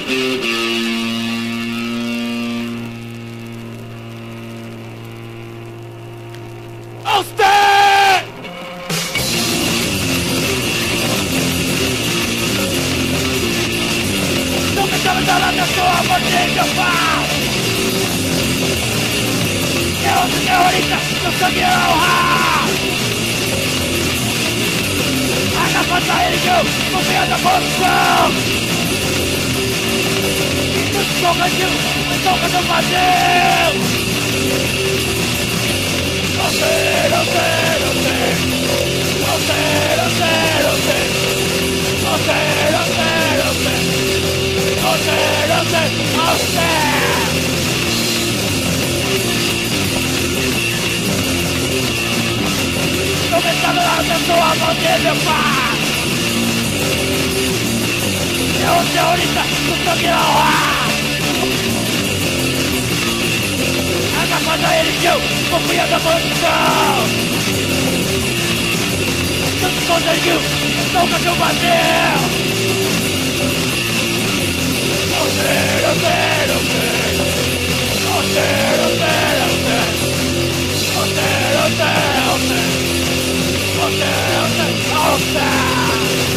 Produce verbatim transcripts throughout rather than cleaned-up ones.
Austin! Não me chame da lata sua mordida, pau! Eu sou terrorista, não sou de honra! Haga falta religião, confia da corrupção! Não cantil, não cantil vazio! Não sei, não sei, não sei. Não sei, não sei, não sei. Não sei, não sei, não sei. Não sei, não sei, não sei. Não me sabe lá da sua mão de meu pai. É um terrorista, não sou de honra. A capa da religião, confia da corrupção. Tanto conseguiu, não cachorro vazio. Não sei, não sei, não sei. Não sei, não sei, não sei. Não sei, não sei, não sei. Não sei, não sei, não sei.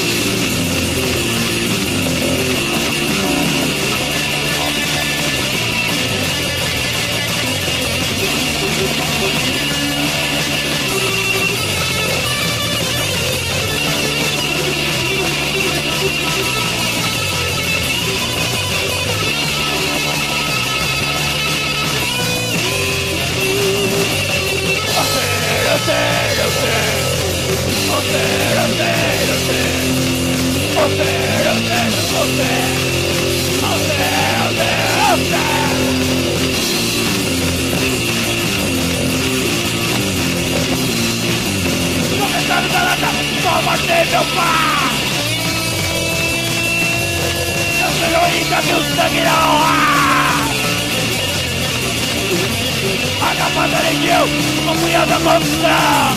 Toma meu pai! Eu sou heroísta, meu sangue não há! A capa da religião, o punhal da corrupção!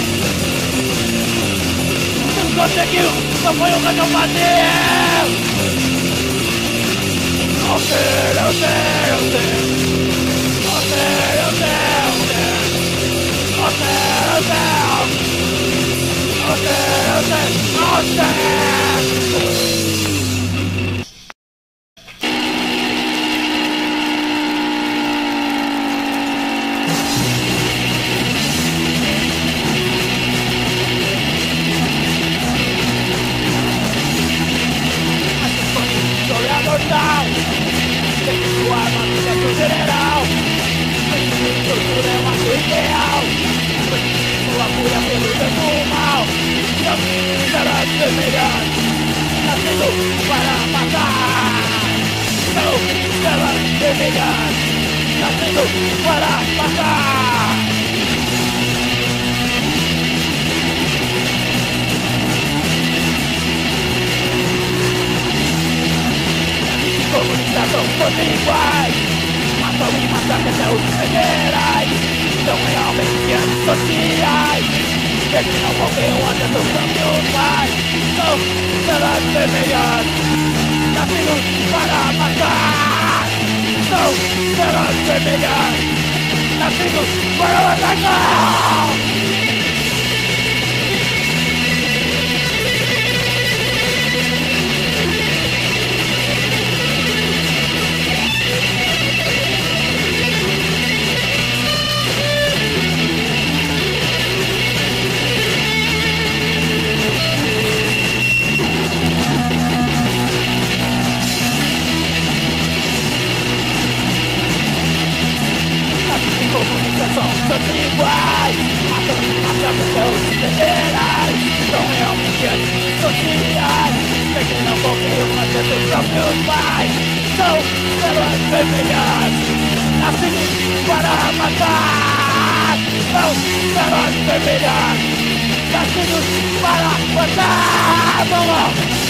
Não conseguiu, não foi o que eu fazia! Não sei, não sei, não sei! Não sei, não sei, não sei! Não sei, não sei! Austin! Austin! Historiador tal! Tem sua arma, tem seu general! Tortura é uma sua ideal! Sua cura pelo tanto mal! Não será semelhante, nascido para matar. Não será semelhante, nascido para matar. Comunistas são todos iguais, matam e massacram até os federais. São realmente antissociais. Eles não confiam até dos próprios pais. Não será semelhante, nascidos para matar. Não será semelhante, nascidos para matar. São todos iguais, matam e massacram seus federais. São realmente antissociais, que não confiam até dos próprios pais. São células vermelhas, nascidos para matar. São células vermelhas, nascidos para matar. Vamos!